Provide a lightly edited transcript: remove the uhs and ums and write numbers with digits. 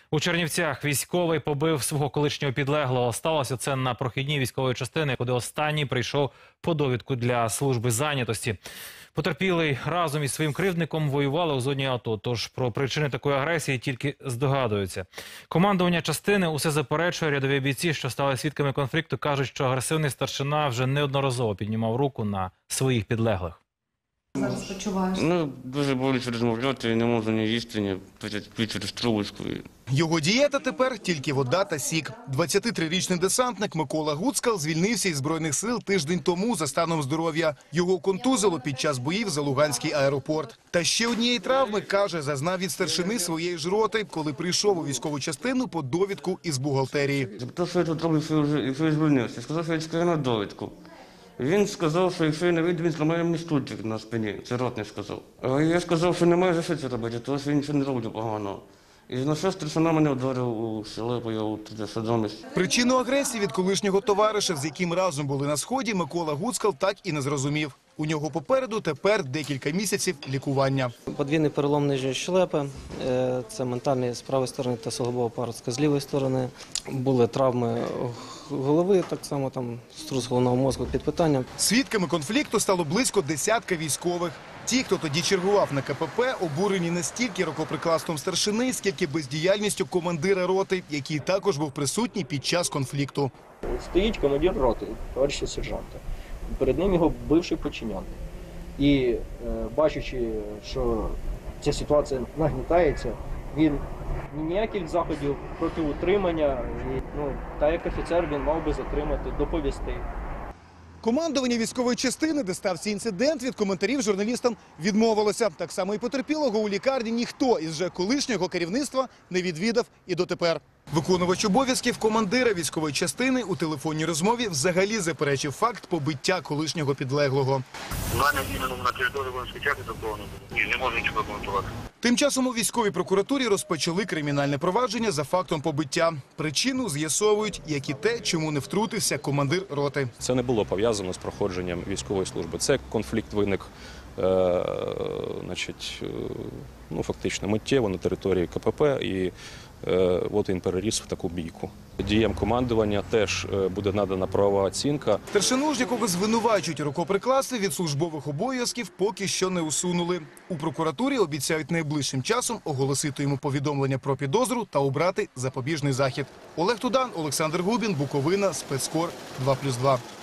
У Чернівцях військовий побив свого колишнього підлеглого. Сталося це на прохідній військової частини, куди останній прийшов по довідку для служби зайнятості. Потерпілий разом із своїм кривдником воювали у зоні АТО, тож про причини такої агресії тільки здогадуються. Командування частини усе заперечує. Рядові бійці, що стали свідками конфлікту, кажуть, що агресивний старшина вже неодноразово піднімав руку на своїх підлеглих. Зараз почуваєш? Дуже боляче розмовляти, не можу ні їсти, ні пити через трубочку. Його дієта тепер тільки вода та сік. 23-річний десантник Микола Гуцкал звільнився із Збройних сил тиждень тому за станом здоров'я. Його контузило під час боїв за Луганський аеропорт. Та ще однієї травми, каже, зазнав від старшини своєї ж роти, коли прийшов у військову частину по довідку із бухгалтерії. Запитав, що я тут роблю, якщо я звільнився. Сказав, що я чекаю на довідку. Він сказав, що якщо я не вийду, він зламає мені стульчик на спині. Це ротний сказав. А я сказав, що немає за що це робити, тому що я нічого не роблю поганого. І на що старшина мене вдарив у щелепу, я туди садомість. Причину агресії від колишнього товариша, з яким разом були на Сході, Микола Гуцкал так і не зрозумів. У нього попереду тепер декілька місяців лікування. Подвійний перелом нижньої щелепи, це ментальний з правої сторони та суглобова паростка з лівої сторони. Були травми голови, так само там струс головного мозку під питанням. Свідками конфлікту стало близько десятка військових. Ті, хто тоді чергував на КПП, обурені не стільки рукоприкладством старшини, скільки бездіяльністю командира роти, який також був присутній під час конфлікту. Стоїть командир роти, товариші сержанта. Перед ним його бивший підчинений. І бачачи, що ця ситуація нагнітається, він ніяких заходів проти утримання, та як офіцер він мав би затримати, доповісти. Командування військової частини, де стався інцидент, від коментарів журналістам відмовилося. Так само і потерпілого у лікарні ніхто із вже колишнього керівництва не відвідав і дотепер. Виконувач обов'язків командира військової частини у телефонній розмові взагалі заперечив факт побиття колишнього підлеглого. На території воїнської частини такого не було. Ні, не можу нічого коментувати. Тим часом у військовій прокуратурі розпочали кримінальне провадження за фактом побиття. Причину з'ясовують, як і те, чому не втрутився командир роти. Це не було пов'язано з проходженням військової служби. Це конфлікт виник фактично миттєво на території КПП, і от він переріс в таку бійку. Діям командування теж буде надана правова оцінка. Старшину ж, якого звинувачують у рукоприкладстві, від службових обов'язків поки що не усунули. У прокуратурі обіцяють найближчим часом оголосити йому повідомлення про підозру та обрати запобіжний захід. Олег Тудан, Олександр Губін, Буковина, Спецкор 2+2.